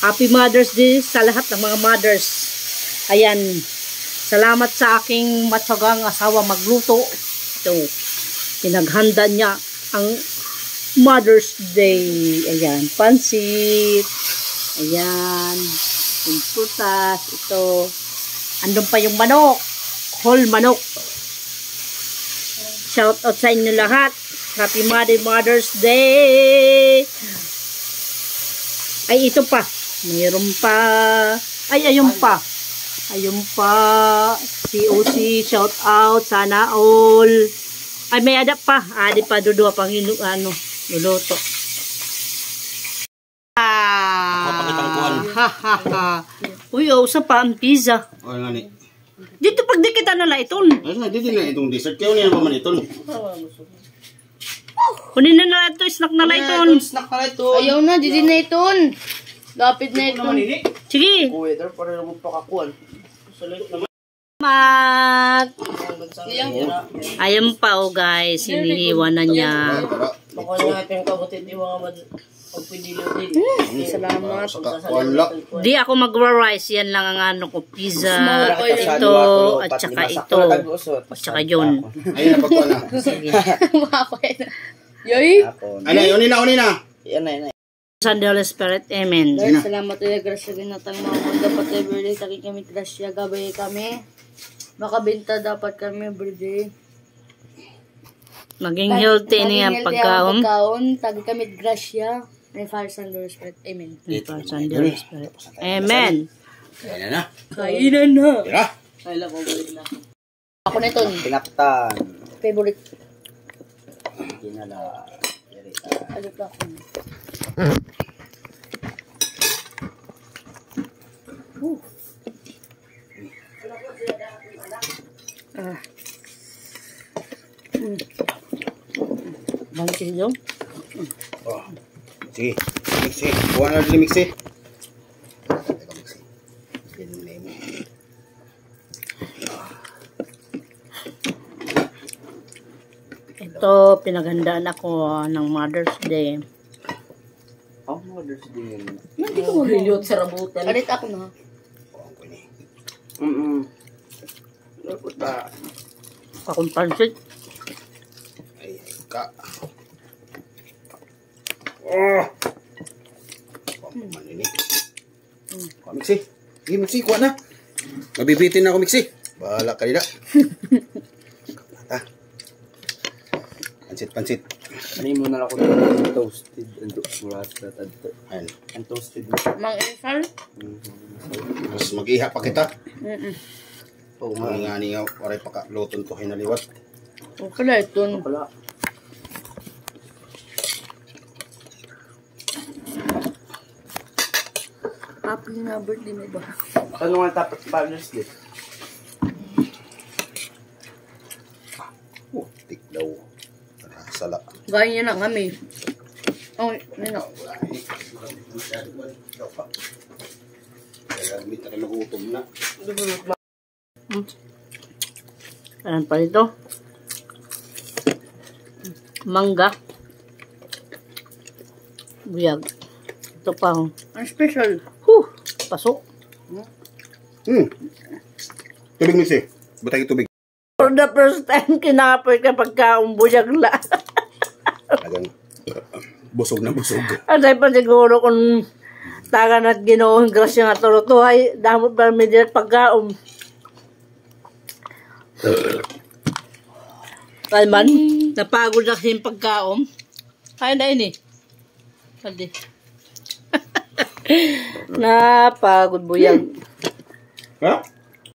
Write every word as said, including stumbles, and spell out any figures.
Happy Mother's Day sa lahat ng mga mothers. Ayan. Salamat sa aking matyagang asawa magluto. Ito. Pinaghanda niya ang Mother's Day. Ayan. Pansit. Ayan. Yung prutas. Ito. Andun pa yung manok. Whole manok. Shout out sa inyo lahat. Happy Mother's Day. Ay, ito pa. Mayroon pa. Ay, ayun pa. Ayun pa. C O C, shout out. Sana all. Ay, may adap pa. Adi pa, dudua pang inu, ano, luluto. Ah. Ha, ha, ha. Uy, oh, sa pa ang pizza. O, nga ni. Dito pag di kita nala iton. Ay, na, dito na itong dessert. Kaya niya naman iton. Kunin na na ito, snack na na iton. Snack na iton. Ayaw na, dito na iton. Lapit na iton. Sige. Weather, para lang magpakakuan. Salamat. Ayun pa, oh guys. Hinihiwa na niya. Baka natin kabutit yung mga pagpidilo din. Salamat. Di ako magra-rice. Yan lang ang ano ko. Pizza. Ito. At saka ito. At saka yun. Ayun na, pagkuhan na. Sige. Yoy. Ano, yun na, yun na. Yan na, yan na. Sa Holy Spirit. Amen. Lord, salamat tayo. Grasya ginatang mga mundo. Pati everyday. Taki kami grasya. Gabay kami. Makabinta dapat kami everyday. Maging healthy niya ang pagkaon. Pagkaon. Taki kami grasya. May fire sa Holy Spirit. Amen. Fire sa Holy Spirit. Amen. Kainan na. Kainan na. Tira. Kailan ko balik na. Ako na ito. Pinaptan. Favorite. Kinala. Ano ka ako? Uh. Ah. Mm. Bangkit dong. Oh. Sige. Mixi. Buwan na din mixi. Teka, mixi. Ito, pinaghandaan ako ng Mother's Day. Oh, Mother's Day. Hindi ko Hilot sa rabutan. Alit ako na. Mm-mm. Dapat ba? Akong pansit. Ay, ka. Oh! Manini. Kuha, mixi. Sige, mixi. Kuha na. Mabibitin na ako, mixi. Bahala ka nila. Mata. Pansit, pansit. Ano mo na ako ng toasted and mula sa tato. Ayan. And toasted. Mang Isal? Mas mag-iha pa kita. Mm-mm. Oo nga. Nga nga. Waray pa ka. Luton to hinaliwat. Okay na ito. Wala. Happy na birthday mo ba? Ano nga dapat Father's Day? Oh, tiklaw. Sala. Gaya niya na kami. Oh, yun na. Kaya may tayo nagutom na. Hmm. Ayan pa ito. Mangga. Buyag. Ito pa. Oh. Ang special. Huh! Pasok. Hmm. Tubig, mixi. Butay tubig. For the first time, kinapoy ka pagka-umbuyag la. Talagang busog na busog. At pa siguro kung tagan at ginoong grasya nga turutuhay, damot pa mediat pagkaum. Kalman, napagod na kasi yung pagkaum. Kaya na ini. Pwede. Napagod buyag. Ha?